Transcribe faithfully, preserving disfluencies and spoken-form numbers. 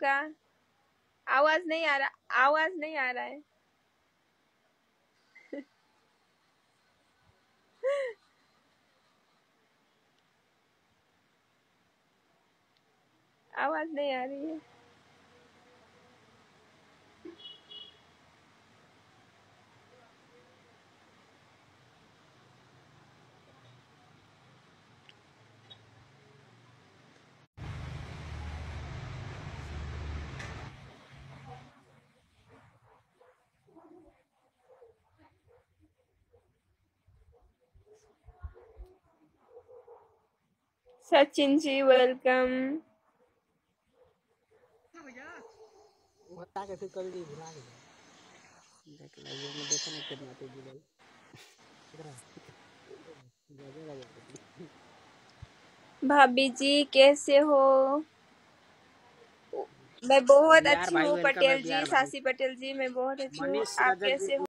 आपका? आवाज नहीं आ रहा, आवाज नहीं आ रहा है। आवाज नहीं आ रही है। सचिन जी वेलकम। कैसे कर दी भुला गया देख लाइव में देखो ना कितना तो जुड़ल भाभी जी कैसे हो? मैं बहुत बिहार अच्छी भाई हूँ वेलकम है पटेल जी, बिहार भाई सासी पटेल जी, मैं बहुत अच्छी हूँ। मनीष आप रजक जी कैसे हो?